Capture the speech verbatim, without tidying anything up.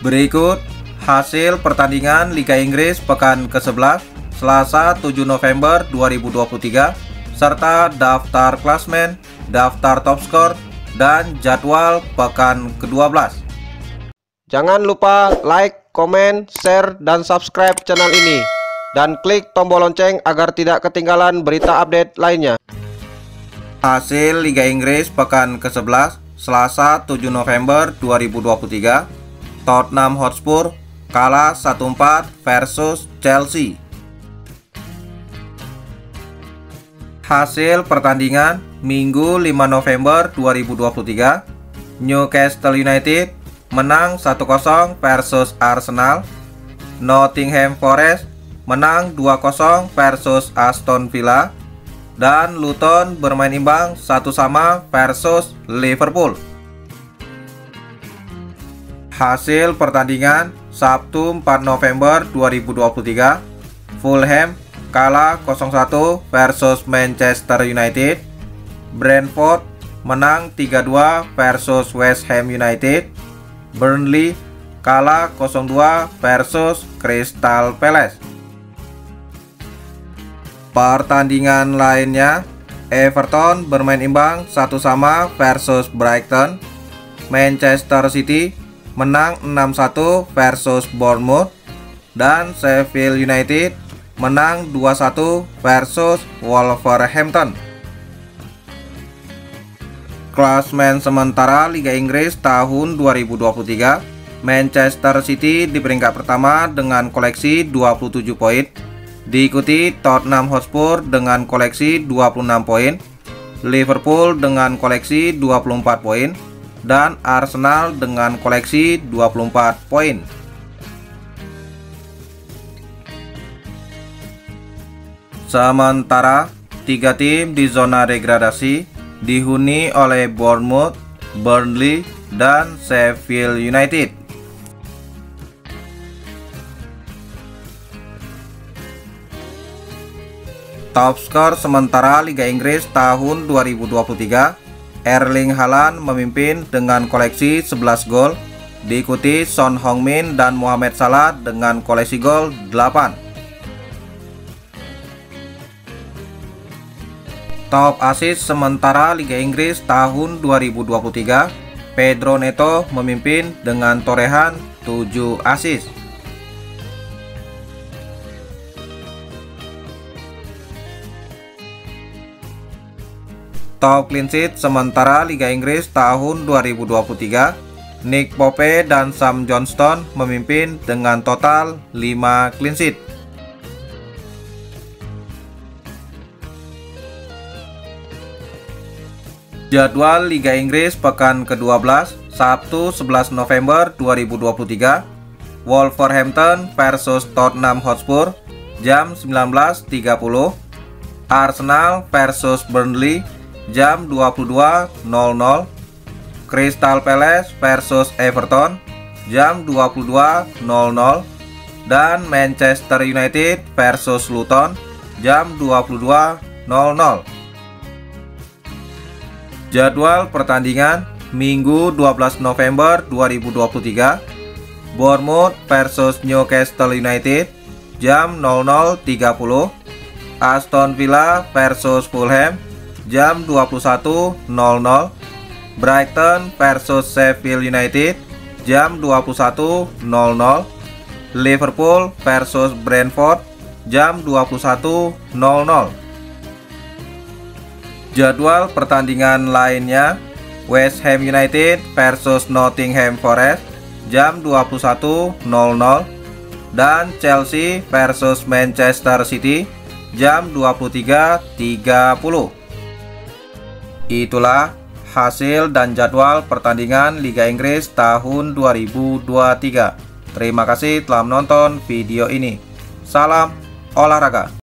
Berikut hasil pertandingan Liga Inggris pekan ke sebelas Selasa tujuh November dua ribu dua puluh tiga serta daftar klasmen, daftar top skor, dan jadwal pekan ke dua belas. Jangan lupa like, komen, share, dan subscribe channel ini dan klik tombol lonceng agar tidak ketinggalan berita update lainnya. Hasil Liga Inggris pekan ke sebelas Selasa tujuh November dua ribu dua puluh tiga, Tottenham Hotspur kalah satu empat versus Chelsea. Hasil pertandingan Minggu lima November dua ribu dua puluh tiga, Newcastle United menang satu kosong versus Arsenal. Nottingham Forest menang dua kosong versus Aston Villa. Dan Luton bermain imbang satu sama versus Liverpool. Hasil pertandingan Sabtu empat November dua ribu dua puluh tiga, Fulham kalah nol satu versus Manchester United. Brentford menang tiga dua versus West Ham United. Burnley kalah nol dua versus Crystal Palace. Pertandingan lainnya, Everton bermain imbang satu sama versus Brighton. Manchester City menang enam satu versus Bournemouth. Dan Sheffield United menang dua satu versus Wolverhampton. Klasmen sementara Liga Inggris tahun dua ribu dua puluh tiga, Manchester City di peringkat pertama dengan koleksi dua puluh tujuh poin. Diikuti Tottenham Hotspur dengan koleksi dua puluh enam poin, Liverpool dengan koleksi dua puluh empat poin, dan Arsenal dengan koleksi dua puluh empat poin. Sementara tiga tim di zona degradasi dihuni oleh Bournemouth, Burnley, dan Sheffield United. Top skor sementara Liga Inggris tahun dua ribu dua puluh tiga, Erling Haaland memimpin dengan koleksi sebelas gol, diikuti Son Heung-min dan Mohamed Salah dengan koleksi gol delapan. Top assist sementara Liga Inggris tahun dua ribu dua puluh tiga, Pedro Neto memimpin dengan torehan tujuh assist. Top clean sheet sementara Liga Inggris tahun dua ribu dua puluh tiga, Nick Pope dan Sam Johnstone memimpin dengan total lima clean sheet. Jadwal Liga Inggris pekan ke dua belas Sabtu sebelas November dua ribu dua puluh tiga, Wolverhampton versus Tottenham Hotspur jam sembilan belas tiga puluh. Arsenal versus Burnley jam dua puluh dua nol nol. Crystal Palace versus Everton jam dua puluh dua nol nol. Dan Manchester United versus Luton jam dua puluh dua nol nol. Jadwal pertandingan Minggu dua belas November dua ribu dua puluh tiga, Bournemouth versus Newcastle United jam nol nol tiga puluh. Aston Villa versus Fulham jam dua puluh satu nol nol. Brighton versus Sheffield United jam dua puluh satu nol nol. Liverpool versus Brentford jam dua puluh satu nol nol. Jadwal pertandingan lainnya, West Ham United versus Nottingham Forest jam dua puluh satu nol nol. Dan Chelsea versus Manchester City jam dua puluh tiga tiga puluh. Itulah hasil dan jadwal pertandingan Liga Inggris tahun dua ribu dua puluh tiga. Terima kasih telah menonton video ini. Salam olahraga.